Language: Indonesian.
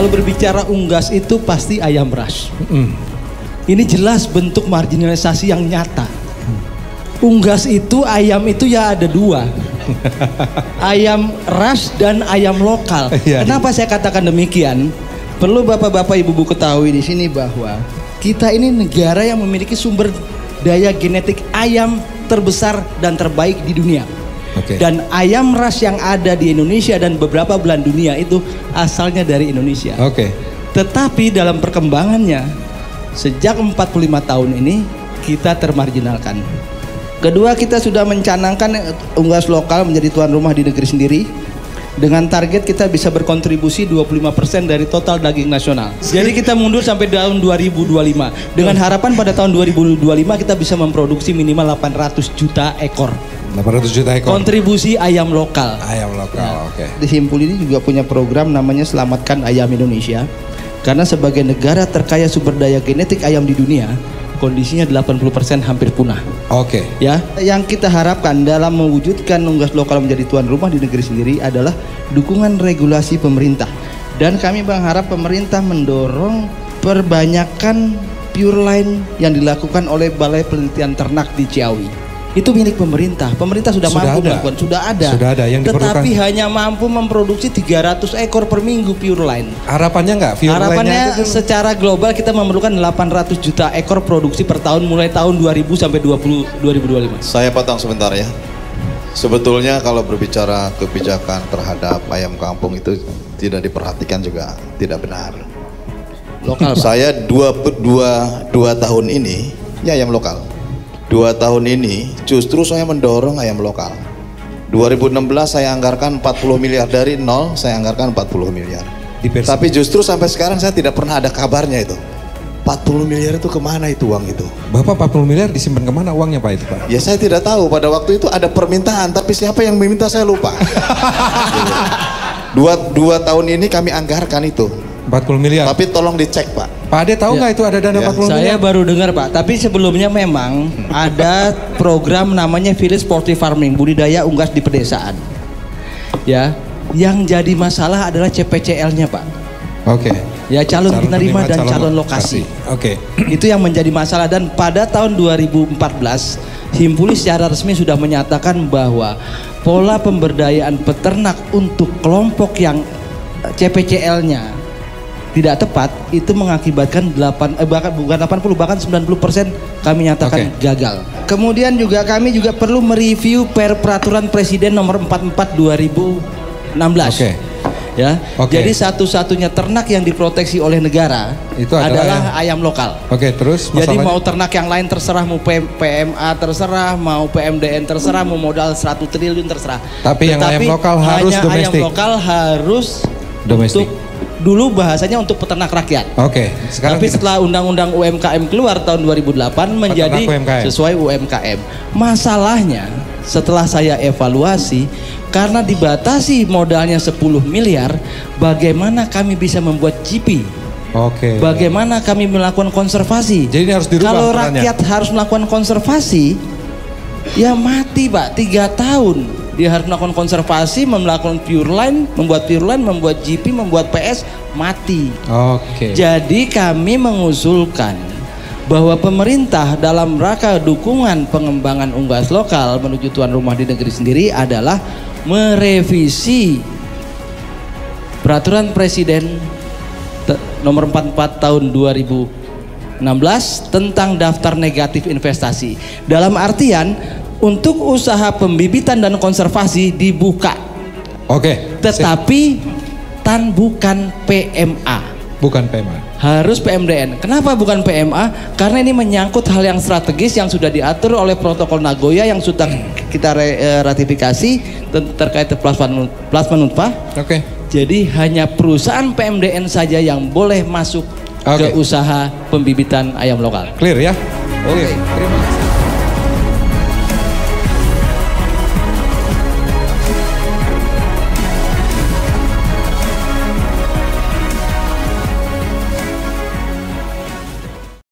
kalau berbicara unggas itu pasti ayam ras. Ini jelas bentuk marginalisasi yang nyata. Unggas itu ayam itu ya ada dua. Ayam ras dan ayam lokal. Kenapa saya katakan demikian? Perlu bapak-bapak ibu-ibu ketahui di sini bahwa kita ini negara yang memiliki sumber daya genetik ayam terbesar dan terbaik di dunia. Dan ayam ras yang ada di Indonesia dan beberapa belahan dunia itu asalnya dari Indonesia. Tetapi dalam perkembangannya sejak 45 tahun ini kita termarginalkan. Kedua, kita sudah mencanangkan unggas lokal menjadi tuan rumah di negeri sendiri dengan target kita bisa berkontribusi 25% dari total daging nasional. Jadi kita mundur sampai tahun 2025 dengan harapan pada tahun 2025 kita bisa memproduksi minimal 800 juta ekor. 800 juta ekor. Kontribusi ayam lokal. Ayam lokal, Di Himpul ini juga punya program namanya Selamatkan Ayam Indonesia. Karena sebagai negara terkaya sumber daya genetik ayam di dunia, kondisinya 80% hampir punah. Ya, yang kita harapkan dalam mewujudkan unggas lokal menjadi tuan rumah di negeri sendiri adalah dukungan regulasi pemerintah. Dan kami berharap pemerintah mendorong perbanyakan pure line yang dilakukan oleh Balai Penelitian Ternak di Ciawi. Itu milik pemerintah. Pemerintah sudah mampu melakukan, sudah ada yang tetapi hanya mampu memproduksi 300 ekor per minggu pure line. Harapannya enggak? Harapannya secara global kita memerlukan 800 juta ekor produksi per tahun mulai tahun 2000 sampai 2025. Saya potong sebentar ya. Sebetulnya kalau berbicara kebijakan terhadap ayam kampung itu tidak diperhatikan juga tidak benar. Lokal, Pak. Saya dua tahun ini ya ayam lokal. 2 tahun ini justru saya mendorong ayam lokal. 2016 saya anggarkan 40 miliar, dari nol saya anggarkan 40 miliar. Tapi justru sampai sekarang saya tidak pernah ada kabarnya itu. 40 miliar itu kemana itu uang itu? Bapak 40 miliar disimpan kemana uangnya Pak itu Pak? Ya saya tidak tahu, pada waktu itu ada permintaan tapi siapa yang meminta saya lupa. Dua tahun ini kami anggarkan itu 40 miliar. Tapi tolong dicek Pak. Pak Ade tahu nggak itu ada dana 40 miliar? Saya baru dengar Pak, tapi sebelumnya memang ada program namanya Village Sportive Farming, budidaya unggas di pedesaan. Ya, yang jadi masalah adalah CPCL-nya Pak. Ya, calon penerima dan calon lokasi. Itu yang menjadi masalah, dan pada tahun 2014 Himpuli secara resmi sudah menyatakan bahwa pola pemberdayaan peternak untuk kelompok yang CPCL-nya tidak tepat itu mengakibatkan bukan 80 bahkan 90% kami nyatakan gagal. Kemudian juga kami juga perlu mereview peraturan Presiden nomor 44 2016. Ya. Jadi satu-satunya ternak yang diproteksi oleh negara itu adalah ayam lokal. Terus jadi mau ternak yang lain terserah, mau PMA terserah, mau PMDN terserah, mau modal 100 triliun terserah. Tapi yang ayam lokal harus domestik. Ayam lokal harus domestik. Dulu bahasanya untuk peternak rakyat. Tapi setelah undang-undang UMKM keluar tahun 2008 menjadi sesuai UMKM. Masalahnya setelah saya evaluasi, karena dibatasi modalnya 10 miliar, bagaimana kami bisa membuat GP? Bagaimana kami melakukan konservasi? Jadi ini harus dirubah. Kalau rakyat harus melakukan konservasi, ya mati Pak, 3 tahun. Dia harus melakukan konservasi, melakukan pure line, membuat GP, membuat PS, mati. Jadi kami mengusulkan bahwa pemerintah dalam rangka dukungan pengembangan unggas lokal menuju tuan rumah di negeri sendiri adalah merevisi peraturan Presiden nomor 44 tahun 2016 tentang daftar negatif investasi. Dalam artian untuk usaha pembibitan dan konservasi dibuka. Tetapi bukan PMA. Harus PMDN. Kenapa bukan PMA? Karena ini menyangkut hal yang strategis yang sudah diatur oleh protokol Nagoya yang sudah kita ratifikasi terkait plasma nutfah. Jadi hanya perusahaan PMDN saja yang boleh masuk ke usaha pembibitan ayam lokal. Clear ya? Terima kasih.